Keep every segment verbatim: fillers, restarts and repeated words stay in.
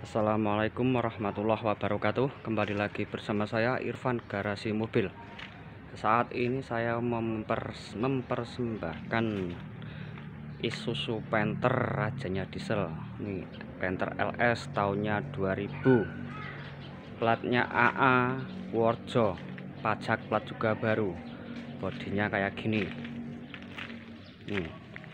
Assalamualaikum warahmatullahi wabarakatuh. Kembali lagi bersama saya Irfan Garasi Mobil. Saat ini saya mempers mempersembahkan Isuzu Panther rajanya diesel. Ini Panther L S tahunnya dua ribu. Platnya A A Worjo, pajak plat juga baru. Bodinya kayak gini. Nih.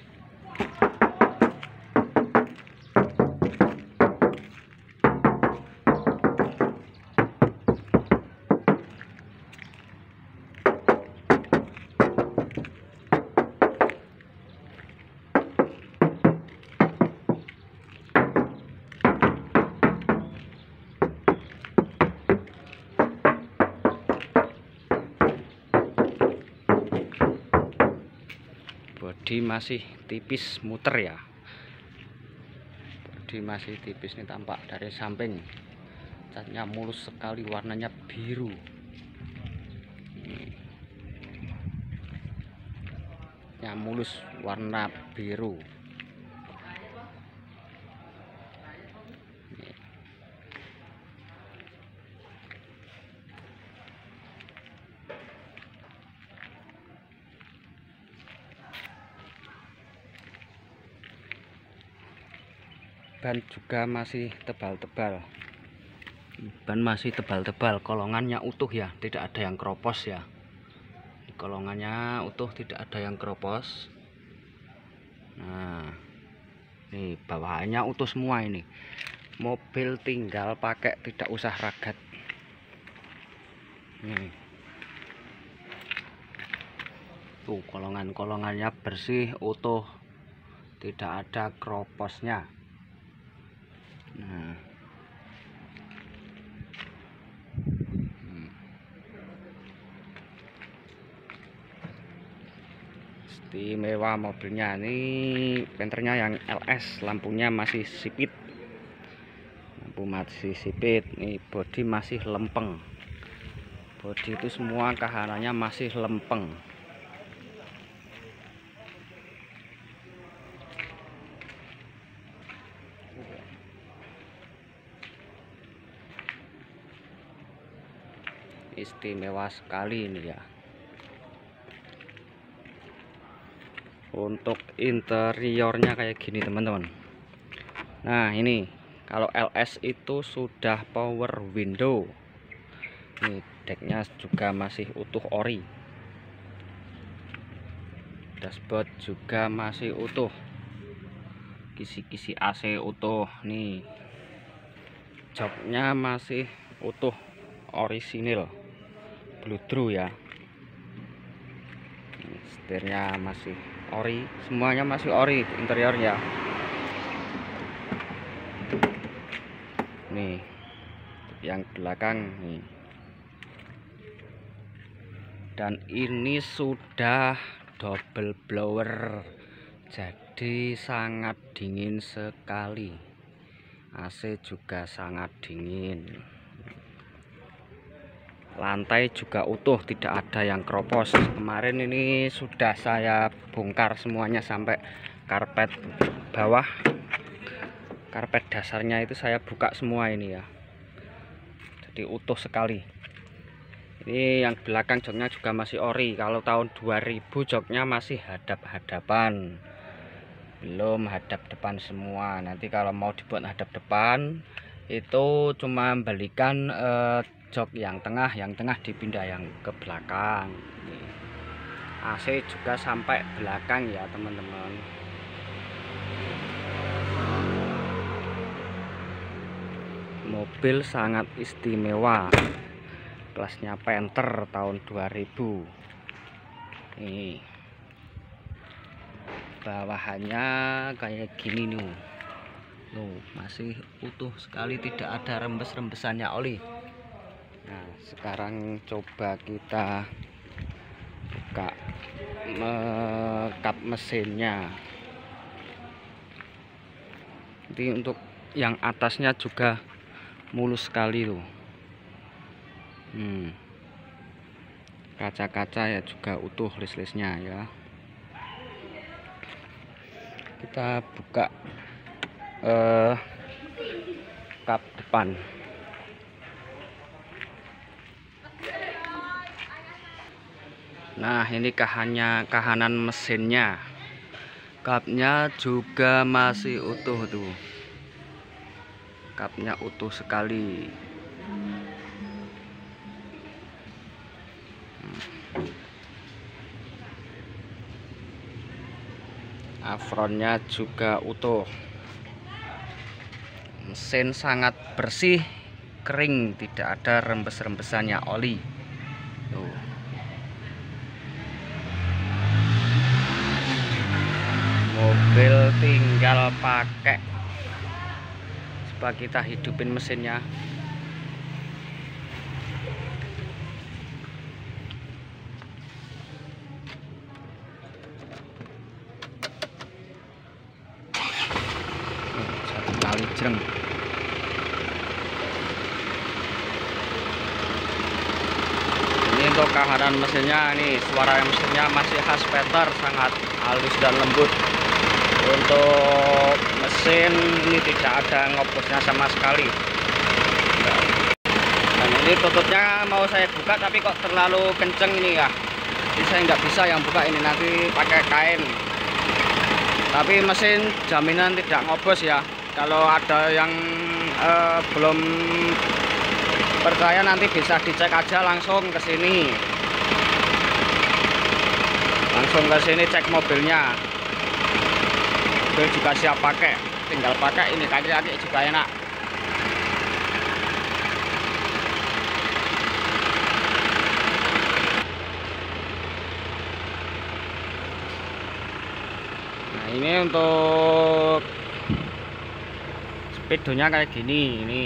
Bodi masih tipis muter ya. Bodi masih tipis nih, tampak dari samping. Catnya mulus sekali, warnanya biru. Yang mulus warna biru. Ban juga masih tebal-tebal. Ban masih tebal-tebal, kolongannya utuh ya, tidak ada yang keropos ya. Kolongannya utuh, tidak ada yang keropos. Nah, nih bawahannya utuh semua ini. Mobil tinggal pakai, tidak usah ragat. Nih. Tuh, kolongan-kolongannya bersih, utuh, tidak ada keroposnya. Nah, hmm. Istimewa mobilnya ini, Panthernya yang L S, lampunya masih sipit, lampu masih sipit. Nih bodi masih lempeng, bodi itu semua kahanannya masih lempeng. Istimewa sekali ini ya. Untuk interiornya kayak gini teman-teman. Nah ini kalau L S itu sudah power window. Nih decknya juga masih utuh ori. Dashboard juga masih utuh. Kisi-kisi A C utuh. Nih joknya masih utuh, orisinil. Bludru ya. Setirnya masih ori, semuanya masih ori interiornya. Nih yang belakang nih. Dan ini sudah double blower, jadi sangat dingin sekali. A C juga sangat dingin. Lantai juga utuh, tidak ada yang keropos. Kemarin ini sudah saya bongkar semuanya sampai karpet bawah, karpet dasarnya itu saya buka semua ini ya. Jadi utuh sekali. Ini yang belakang joknya juga masih ori. Kalau tahun dua ribu joknya masih hadap-hadapan, belum hadap depan semua. Nanti kalau mau dibuat hadap depan itu cuma balikan eh, jok yang tengah, yang tengah dipindah yang ke belakang. A C juga sampai belakang ya teman-teman. Mobil sangat istimewa, kelasnya Panther tahun dua ribu. Nih bawahannya kayak gini nih. Loh, masih utuh sekali, tidak ada rembes-rembesannya oli. Nah sekarang coba kita buka kap mesinnya. Jadi untuk yang atasnya juga mulus sekali loh. Hmm. Kaca-kaca ya juga utuh, list-listnya ya. Kita buka eh, kap depan. Nah, ini kahannya, kahanan mesinnya. Kapnya juga masih utuh tuh. Kapnya utuh sekali. Afronnya juga utuh. Mesin sangat bersih, kering, tidak ada rembes-rembesannya oli. Tuh. Mobil tinggal pakai, coba kita hidupin mesinnya. Satu kali jreng. Ini untuk kahanan mesinnya, nih suara mesinnya masih khas Peter, sangat halus dan lembut. Untuk mesin ini tidak ada ngobosnya sama sekali. Dan ini tutupnya mau saya buka tapi kok terlalu kenceng ini ya. Jadi saya nggak bisa yang buka ini, nanti pakai kain. Tapi mesin jaminan tidak ngobos ya. Kalau ada yang eh, belum percaya nanti bisa dicek aja langsung ke sini. Langsung ke sini cek mobilnya. Mobil juga siap pakai, tinggal pakai ini kaki-kaki juga enak. Nah, ini untuk speedonya kayak gini. Ini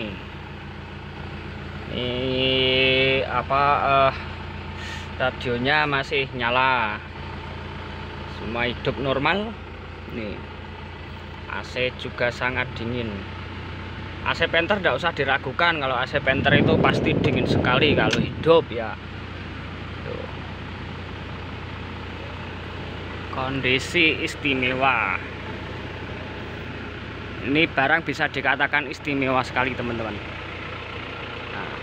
ini apa uh, radionya masih nyala, semua hidup normal. Nih A C juga sangat dingin. A C Panther tidak usah diragukan, kalau A C Panther itu pasti dingin sekali kalau hidup ya. Tuh. Kondisi istimewa. Ini barang bisa dikatakan istimewa sekali teman-teman. Nah,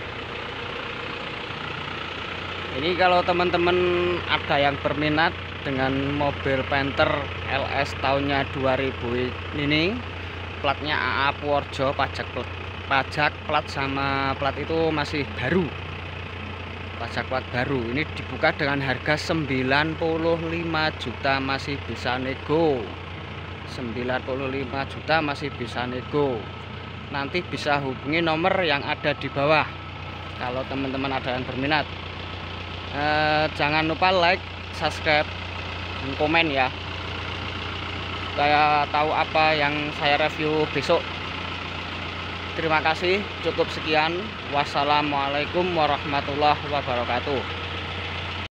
ini kalau teman-teman ada yang berminat dengan mobil Panther L S tahunnya dua ribu ini, platnya A A Purworejo, pajak pajak plat sama plat itu masih baru, pajak plat baru. Ini dibuka dengan harga sembilan puluh lima juta, masih bisa nego. Sembilan puluh lima juta masih bisa nego. Nanti bisa hubungi nomor yang ada di bawah kalau teman-teman ada yang berminat. eh, jangan lupa like, subscribe, komen ya, supaya tahu apa yang saya review besok. Terima kasih, cukup sekian. Wassalamualaikum warahmatullahi wabarakatuh.